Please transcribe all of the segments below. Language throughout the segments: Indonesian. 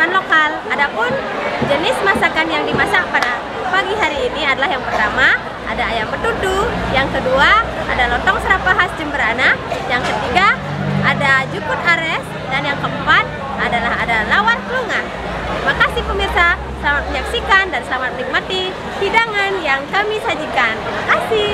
masakan lokal. Adapun jenis masakan yang dimasak pada pagi hari ini adalah yang pertama ada ayam betutu, yang kedua ada lontong serapah khas Jemberana, yang ketiga ada jukut ares, dan yang keempat adalah ada lawar kelungah. Terima kasih pemirsa, selamat menyaksikan dan selamat menikmati hidangan yang kami sajikan. Terima kasih.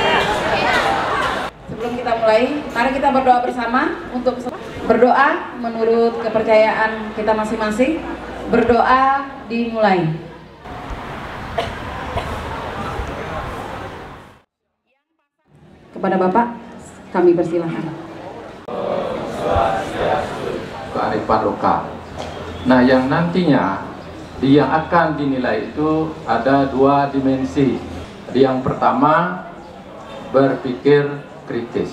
Sebelum kita mulai, mari kita berdoa bersama. Untuk berdoa menurut kepercayaan kita masing-masing. Berdoa dimulai. Kepada Bapak, kami persilahkan. Kearifan lokal. Nah, yang nantinya yang akan dinilai itu ada dua dimensi. Yang pertama, berpikir kritis,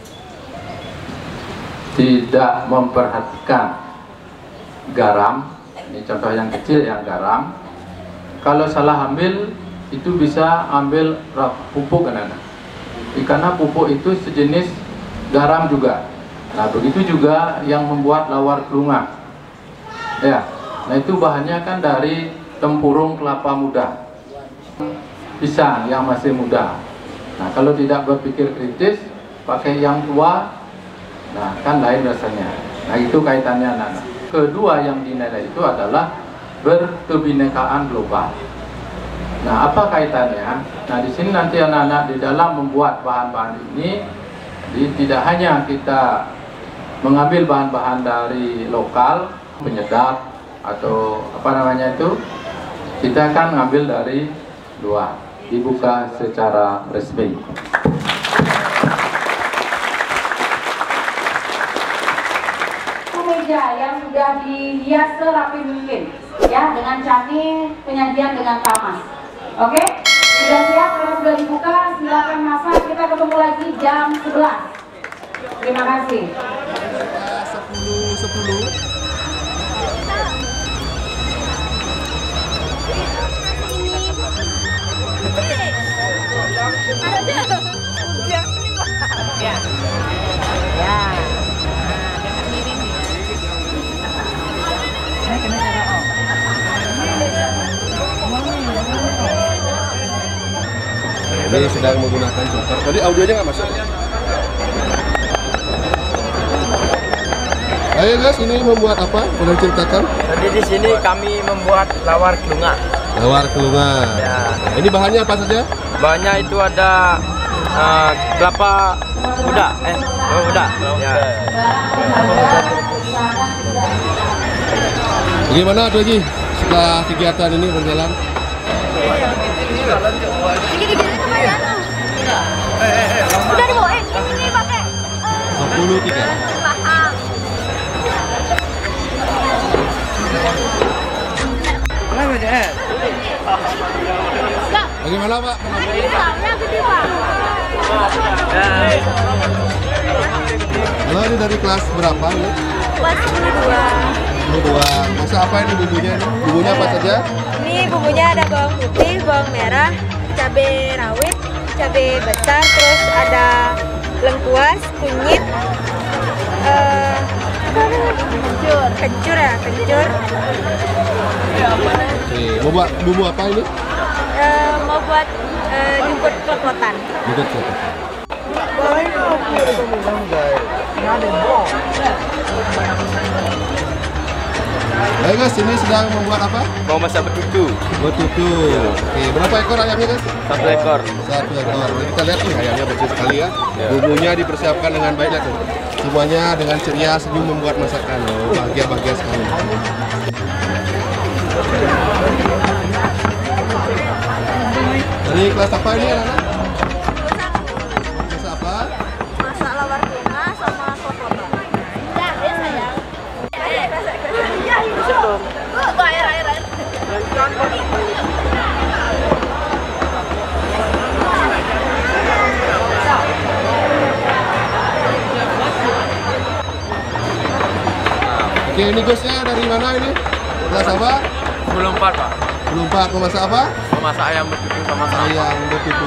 tidak memperhatikan garam. Ini contoh yang kecil, yang garam. Kalau salah ambil, itu bisa ambil pupuk kan? Karena pupuk itu sejenis garam juga. Nah, begitu juga yang membuat lawar kelungah. Ya, nah itu bahannya kan dari tempurung kelapa muda, pisang yang masih muda. Nah, kalau tidak berpikir kritis, pakai yang tua, nah kan lain rasanya. Nah, itu kaitannya anak-anak. Kedua yang dinilai itu adalah berkebinekaan global. Nah, apa kaitannya? Nah, di sini nanti anak-anak di dalam membuat bahan-bahan ini, tidak hanya kita mengambil bahan-bahan dari lokal, penyedap atau apa namanya itu, kita akan ngambil dari luar, dibuka secara resmi. Meja yang sudah dihias serapi mungkin, ya, dengan cani, penyajian dengan tamas. Oke, sudah siap? Kalau sudah dibuka, silakan masak. Kita ketemu lagi jam 11. Terima kasih. 10. Ini sedang menggunakan chopper. Tadi audionya nggak masuk. Ayo guys, ini membuat apa? Boleh ceritakan? Jadi di sini kami membuat lawar kelungah. Lawar kelungah. Ya. Nah, ini bahannya apa saja? Bahannya itu ada kelapa muda, muda. Ya. Bagaimana tuh Haji setelah kegiatan ini berjalan? Udah dibawain, ini pakai 23. Bagaimana Pak? Halo, ini dari kelas berapa ini? Kelas 12. Masak apa ini bumbunya? Bumbunya apa saja? Ini bumbunya ada bawang putih, bawang merah, cabai rawit, cabai besar, terus ada lengkuas, kunyit, kencur ya, kencur. Oke, mau buat bumbu apa ini? Mau buat jungkut klepotan. Jungkut klepotan. Ayo guys, ini sedang membuat apa? Mau masak betutu. Betutu. Oke, berapa ekor ayamnya guys? 1 ekor. 1 ekor. Jadi kita lihat nih ayamnya bersih sekali ya. Bumbunya dipersiapkan dengan baik lah tuh. Semuanya dengan ceria, senyum membuat masakan. Oh, bahagia-bahagia sekali. Dari kelas apa ini anak-anak? Kelas apa? Masak lawar kelungah sama klepotan. Ya, sayang. Air. Oke, ini gosnya dari mana ini? Kelas apa? 24 Pak. 24. Mau masak apa? Mau masak ayam betutu sama serapah. Ayam betutu.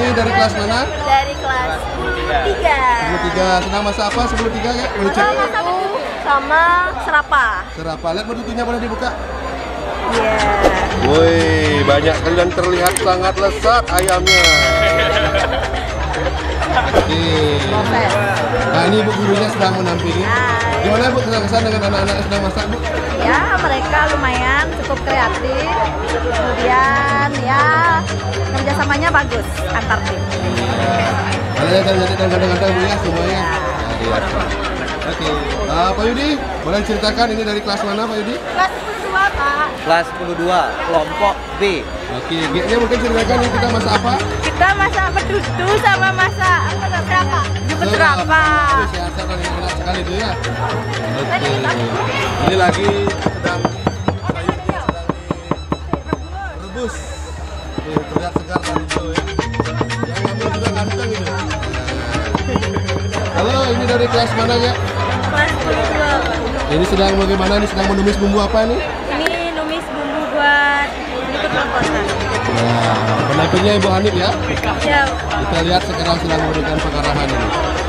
Ini dari kelas mana? Dari kelas 10-3. 10-3. Sedang masak apa 10-3 ya? Boleh cek. Sama serapa. Serapa. Lihat betutunya boleh dibuka. Iya. Woi, banyak sekali dan terlihat sangat lezat ayamnya. Oke. Nah, ini ibu gurunya sedang menampingi. Gimana Bu kesan dengan anak-anak yang sedang masak Bu? Ya, mereka lumayan cukup kreatif. Kemudian ya kerjasamanya bagus antar tim. Kalian jadi kadang-kadang Bu ya semuanya. Oke. Pak Yudi, boleh ceritakan ini dari kelas mana Pak Yudi? Kelas 10-2, Pak. Kelas 10-2, kelompok B. Oke, G-nya mungkin ceritakan ini kita masak apa? Kita masak pedudu sama masak serapa. Jemput serapa. Sehat-sehat dan enak sekali itu ya. Oke. Ini lagi sedang sayurnya sedang direbus. Terlihat segar tadi itu ya. Yang ngambil juga ganteng itu. Halo, ini dari kelas mana ya? Kelas 10-2. Ini sedang bagaimana? Ini sedang menumis bumbu apa nih? Ini numis bumbu buat ikut lempotan. Nah, pendampingnya Ibu Hanif ya. Ya. Kita lihat sekarang sedang memberikan pengarahan ini.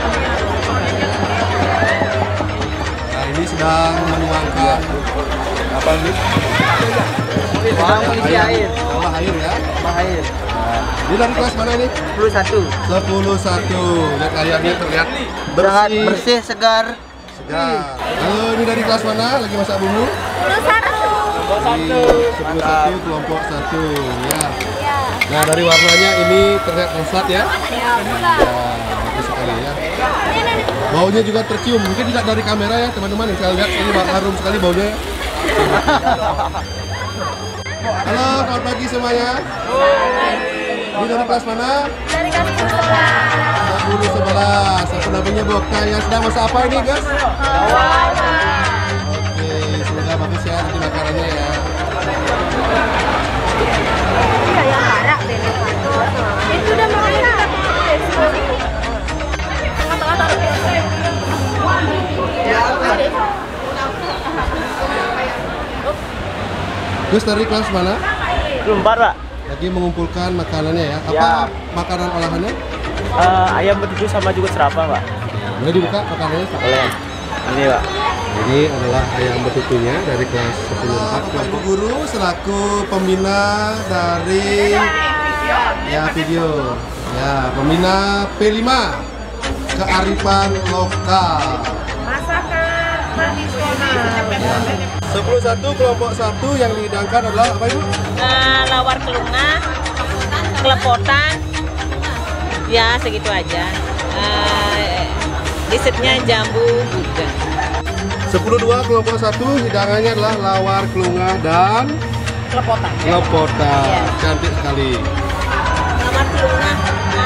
Nah, ini sedang menuangkan apa ini? Mengisi air. Tambah air ya. Tambah air. Ini dari kelas mana ini? 10-1. 10-1. Lihat ayamnya terlihat Sangat bersih. bersih, segar. Segar. Halo, ini dari kelas mana? Lagi masak bumbu? 10-1 kelompok 1 ya. Nah, dari warnanya ini terlihat lezat ya. Ya, bagus sekali ya. Baunya juga tercium. Mungkin tidak dari kamera ya, teman-teman. Saya lihat ini harum sekali baunya. Halo, selamat pagi semuanya. Ini dari kelas mana? Dari kelas 10-11. 10-11. Pendampingnya Bokta yang sedang masak apa ini, guys? Oke, semoga bagus ya di makanannya ya. Kayak harap deh. Itu udah mau kita tengah-tengah taruh. Gus dari kelas mana? 10-4, Pak. Lagi mengumpulkan makanannya ya. Apa makanan olahannya? Ayam betutu sama juga serapa, Pak. Boleh dibuka makanannya? Boleh. Ini, Pak. Ini adalah ayam betutunya dari kelas 10-4. Ibu guru selaku pembina dari video. Ya, pembina P5 kearifan lokal. Masakan tradisional. 10-1 kelompok 1 yang dihidangkan adalah apa Ibu? Lawar kelungah, kelepotan, ya segitu aja. Dessertnya jambu juga. 10-2 kelompok 1 hidangannya adalah lawar kelungah dan Kelepotan. lepotan. Iya. Cantik sekali. Lawar kelungah,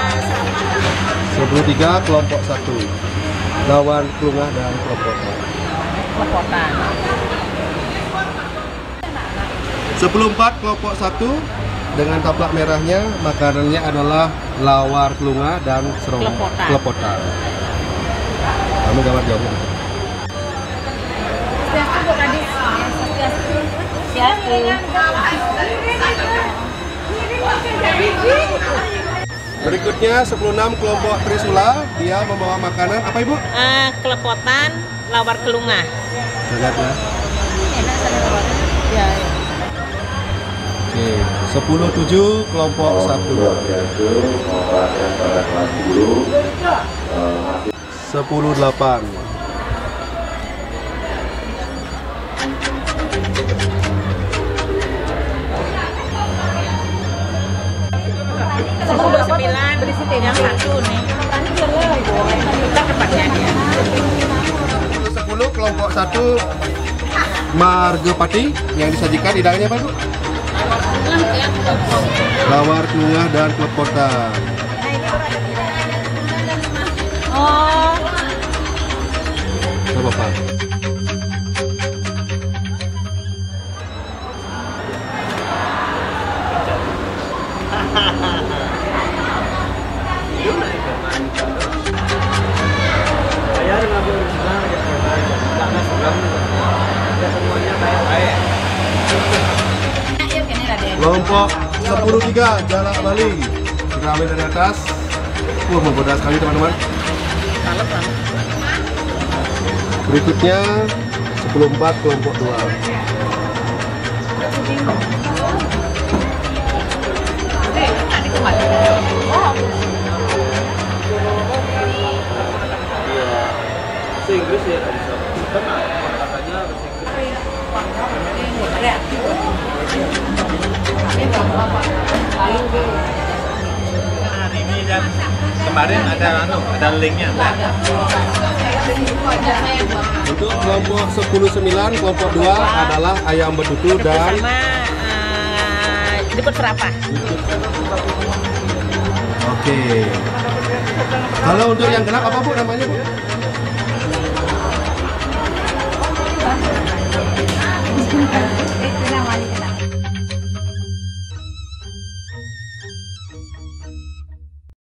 10-3 kelompok 1 lawar kelungah dan lepotan. kelepotan. 10-4 kelompok 1 dengan taplak merahnya makanannya adalah lawar kelungah dan kelepotan. Kamu gambar jauhnya. Berikutnya 10-6 kelompok Trisula, dia membawa makanan apa Ibu? Kelepotan, lawar kelungah. Lihat ya. Ya. Oke, 10-7 kelompok 1. 10-8. Yang satu nih. Kita tempatnya dia. 10 kelompok 1 Margepati yang disajikan hidangannya apa Bu? Lawar kelungah dan kelepotan. Oh. Coba Pak. Kelompok 10-3 Jalak Bali. Kita terawih dari atas. Menggoda sekali teman-teman. Berikutnya 10-4 kelompok 2. Inggris ya. Hari ini dan kemarin ada linknya. Untuk kelompok 10-9, kelompok 2 adalah ayam betutu dan Sama jemput serapah. Oke. Kalau untuk yang genap apa Bu namanya Bu?